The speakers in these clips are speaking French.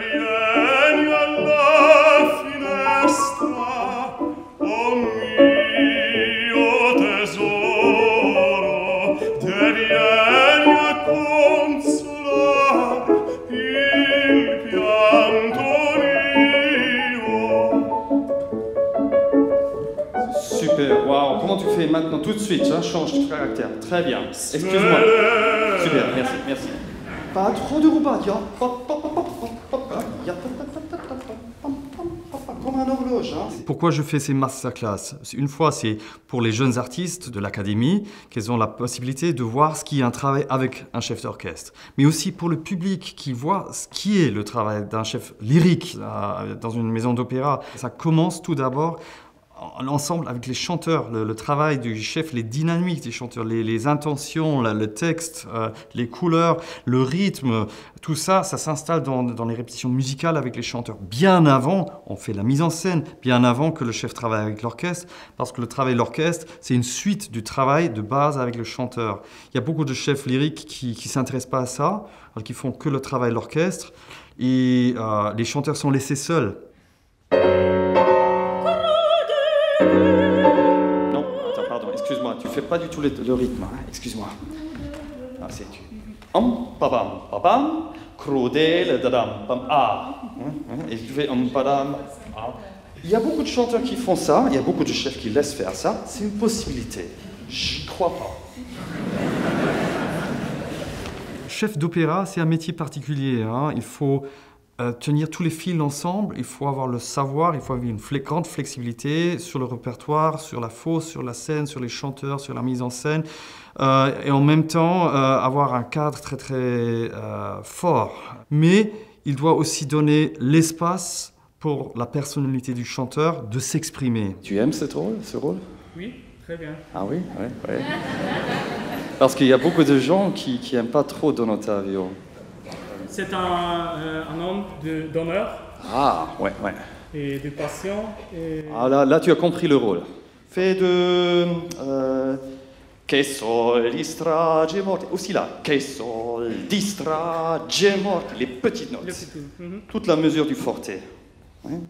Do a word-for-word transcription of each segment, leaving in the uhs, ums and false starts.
Super, waouh, comment tu fais maintenant tout de suite, hein, change de caractère, très bien. Excuse-moi. Super, merci, merci. Pas trop de rubato, comme un horloge. Hein. Pourquoi je fais ces masterclass? Une fois, c'est pour les jeunes artistes de l'académie, qu'ils ont la possibilité de voir ce qui est un travail avec un chef d'orchestre. Mais aussi pour le public qui voit ce qui est le travail d'un chef lyrique euh, dans une maison d'opéra. Ça commence tout d'abord l'ensemble avec les chanteurs, le, le travail du chef, les dynamiques des chanteurs, les, les intentions, la, le texte, euh, les couleurs, le rythme, tout ça, ça s'installe dans, dans les répétitions musicales avec les chanteurs. Bien avant, on fait la mise en scène, bien avant que le chef travaille avec l'orchestre, parce que le travail de l'orchestre, c'est une suite du travail de base avec le chanteur. Il y a beaucoup de chefs lyriques qui ne s'intéressent pas à ça, qui font que le travail de l'orchestre, et euh, les chanteurs sont laissés seuls. Non, attends, pardon, excuse-moi, tu fais pas du tout le, le rythme, hein, excuse-moi. Ah, c'est tu. Om, pabam, pabam, crudele, dadam, pam, ah. Et tu fais om, padam, ah. Il y a beaucoup de chanteurs qui font ça, il y a beaucoup de chefs qui laissent faire ça, c'est une possibilité. J'y crois pas. Chef d'opéra, c'est un métier particulier, hein. Il faut Euh, tenir tous les fils ensemble, il faut avoir le savoir, il faut avoir une fle- grande flexibilité sur le répertoire, sur la fosse, sur la scène, sur les chanteurs, sur la mise en scène, euh, et en même temps euh, avoir un cadre très très euh, fort. Mais il doit aussi donner l'espace pour la personnalité du chanteur de s'exprimer. Tu aimes ce rôle, ce rôle? Oui, très bien. Ah oui, oui, oui. Parce qu'il y a beaucoup de gens qui n'aiment pas trop Don Ottavio. C'est un, euh, un homme de- d'honneur Ah, ouais, ouais. et de passion. Et... Ah là, là, tu as compris le rôle. Fais de... Euh, che sol di strage morte. Aussi là. Che sol di strage morte. Les petites notes. Le petit. Mhm. Toute la mesure du forte. Hein?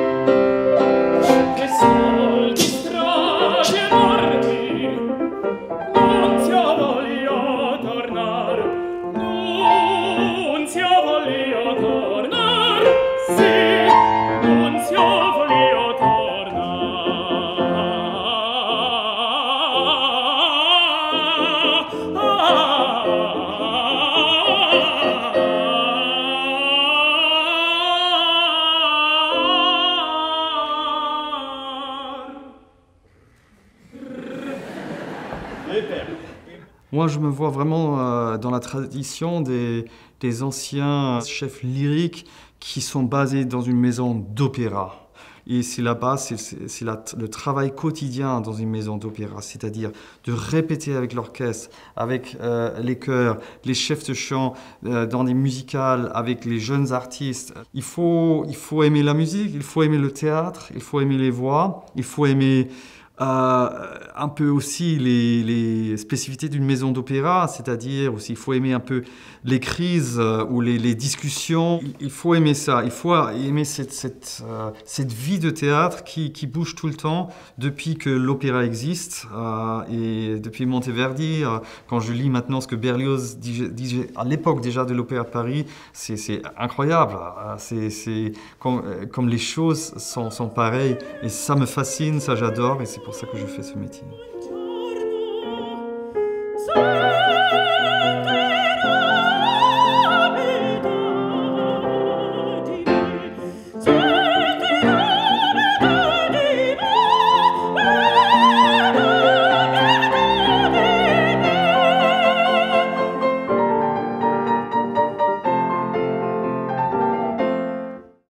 Che sol di strage morti, non si voglio tornare, non si voglio tornare, sì, non si voglio Moi, je me vois vraiment euh, dans la tradition des, des anciens chefs lyriques qui sont basés dans une maison d'opéra. Et c'est là-bas, c'est, c'est, c'est la, le travail quotidien dans une maison d'opéra, c'est-à-dire de répéter avec l'orchestre, avec euh, les chœurs, les chefs de chant, euh, dans des musicales, avec les jeunes artistes. Il faut, il faut aimer la musique, il faut aimer le théâtre, il faut aimer les voix, il faut aimer Euh, un peu aussi les, les spécificités d'une maison d'opéra, c'est-à-dire aussi il faut aimer un peu les crises euh, ou les, les discussions. Il, il faut aimer ça, il faut aimer cette, cette, euh, cette vie de théâtre qui, qui bouge tout le temps depuis que l'opéra existe euh, et depuis Monteverdi. Euh, quand je lis maintenant ce que Berlioz disait à l'époque déjà de l'Opéra de Paris, c'est, c'est incroyable. C'est, c'est comme, comme les choses sont, sont pareilles et ça me fascine, ça j'adore et c'est pour ça que je fais ce métier.